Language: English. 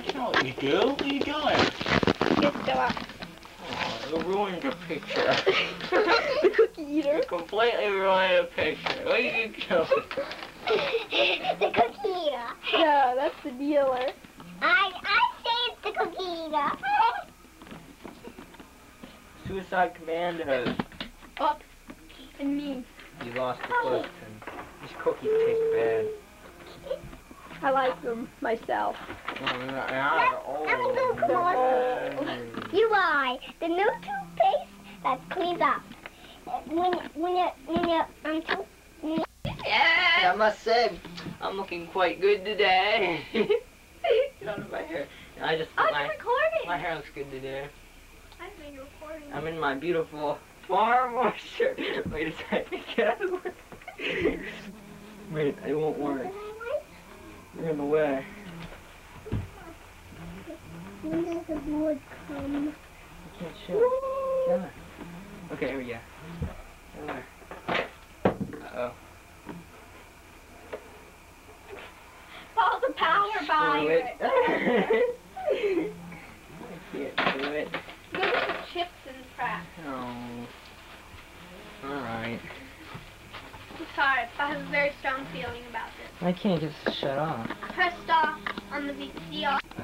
That's not what you do. What are you doing? Get still up. Oh, you ruined the picture. The cookie eater. You completely ruined the picture. What are you doing? The cookie eater. No, that's the dealer. I say it's the cookie eater. Suicide Commandos. Oh, and me. You lost the question. These cookies taste bad. I like them myself. Let me go commercial. You buy the new toothpaste that cleans up. Yeah, I must say, I'm looking quite good today. Get out of my hair. I just I'm my recording. My hair looks good today. I'm being recording. I'm in my beautiful Phar Mor shirt. Wait a second. Get out of the way. Wait, it won't work. You're in the way. When does the board come? I can't show. Yeah. Okay, here we go. Uh-oh. Call the power Screw buyer. it. I can't do it. Go get some chips and crap. Oh. Alright. I'm sorry, I have a very strong feeling about this. I can't just shut off. Press stop on the VCR.